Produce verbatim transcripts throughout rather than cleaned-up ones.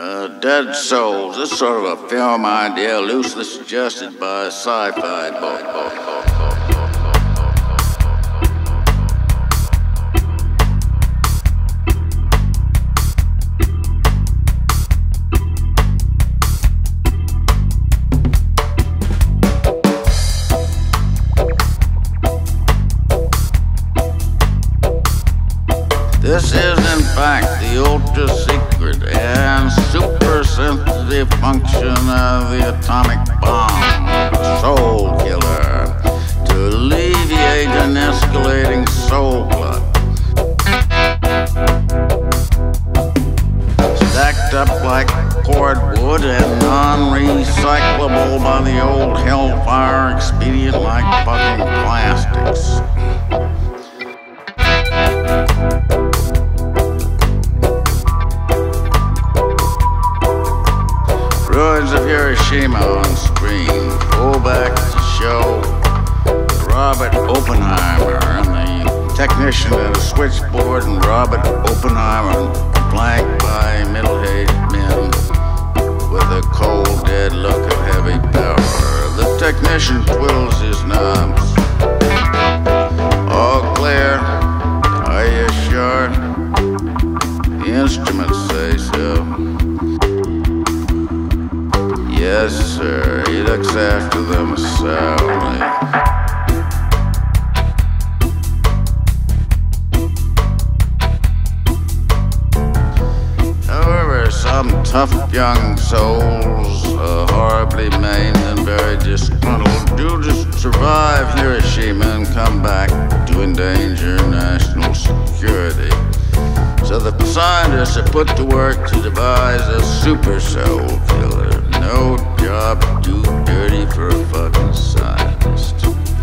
Uh, Dead Souls. This is sort of a film idea loosely suggested by a sci-fi book. This is, in fact, the ultra-secret and super-sensitive function of the atomic bomb, Soul Killer, to alleviate an escalating soul glut. Stacked up like cordwood and non-recyclable by the old hellfire expedient like fucking plastics. Ruins of Hiroshima on screen. Go back to show Robert Oppenheimer and the technician at a switchboard, and Robert Oppenheimer flanked by middle-aged men with a cold, dead look of heavy power. The technician twiddles his knobs. All clear. Are you sure? The instruments say so. Yes, sir. He looks after them soundly. However, some tough young souls, uh, horribly maimed and very disgruntled, do just survive Hiroshima and come back to endanger national security. So the scientists are put to work to devise a super soul killer. No job too dirty for a fucking scientist.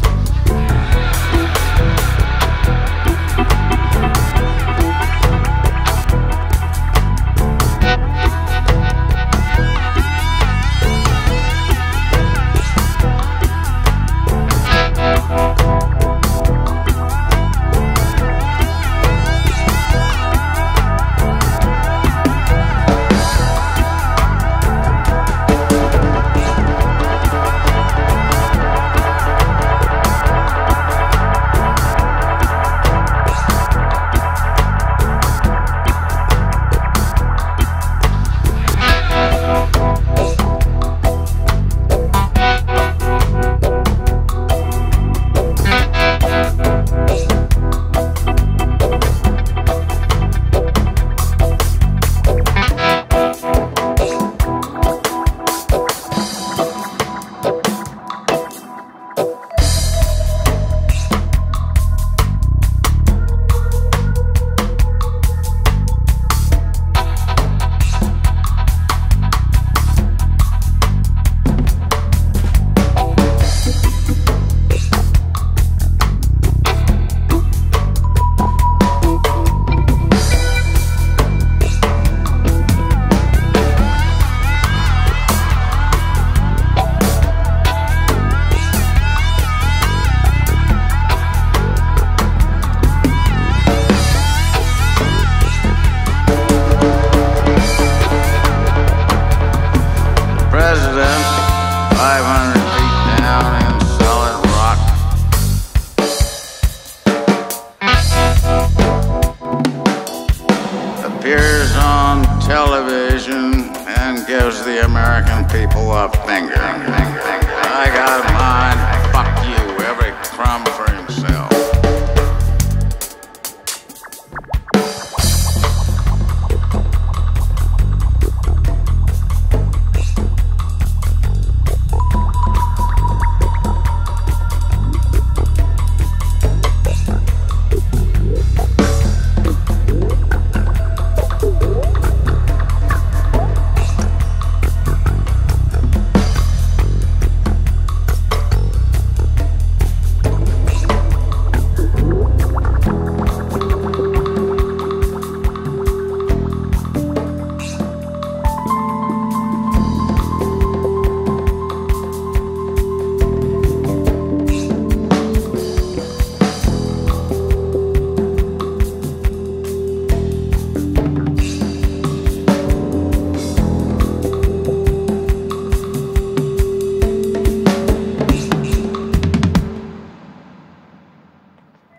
five hundred feet down in solid rock. Appears on television and gives the American people a finger. I got mine. Fuck you. Every crumb for